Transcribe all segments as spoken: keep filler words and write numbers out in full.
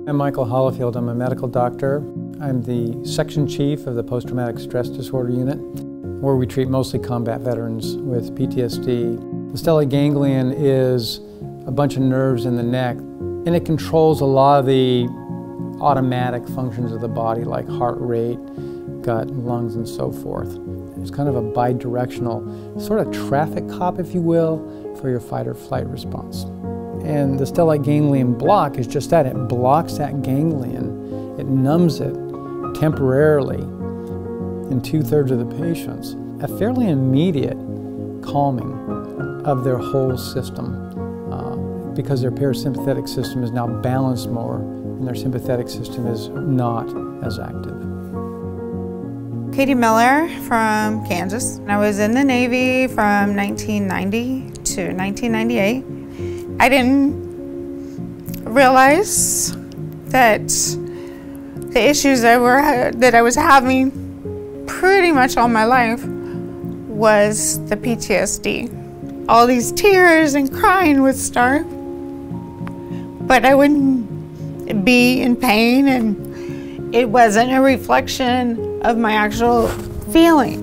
I'm Michael Hollifield. I'm a medical doctor. I'm the section chief of the post-traumatic stress disorder unit, where we treat mostly combat veterans with P T S D. The stellate ganglion is a bunch of nerves in the neck, and it controls a lot of the automatic functions of the body, like heart rate, gut, lungs, and so forth. It's kind of a bi-directional, sort of traffic cop, if you will, for your fight or flight response. And the stellate ganglion block is just that. It blocks that ganglion. It numbs it temporarily in two-thirds of the patients. A fairly immediate calming of their whole system uh, because their parasympathetic system is now balanced more and their sympathetic system is not as active. Katie Miller from Kansas. I was in the Navy from nineteen ninety to nineteen ninety-eight. I didn't realize that the issues that, were, that I was having pretty much all my life was the P T S D. All these tears and crying would start, but I wouldn't be in pain, and it wasn't a reflection of my actual feeling.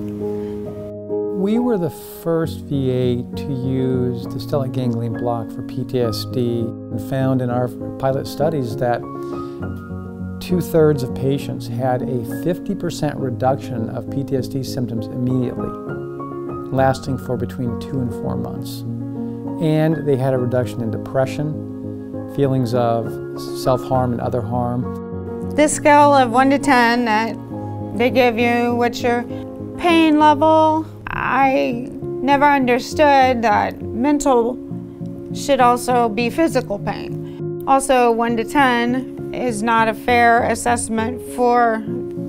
We were the first V A to use the stellate ganglion block for P T S D and found in our pilot studies that two-thirds of patients had a fifty percent reduction of P T S D symptoms immediately, lasting for between two and four months. And they had a reduction in depression, feelings of self-harm and other harm. This scale of one to ten that they give you, what's your pain level? I never understood that mental should also be physical pain. Also, one to ten is not a fair assessment for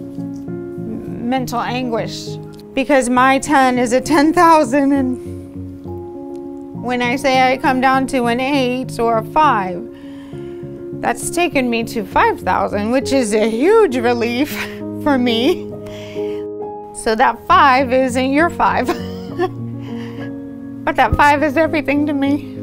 mental anguish, because my ten is a ten thousand, and when I say I come down to an eight or a five, that's taken me to five thousand, which is a huge relief for me. So that five isn't your five, but that five is everything to me.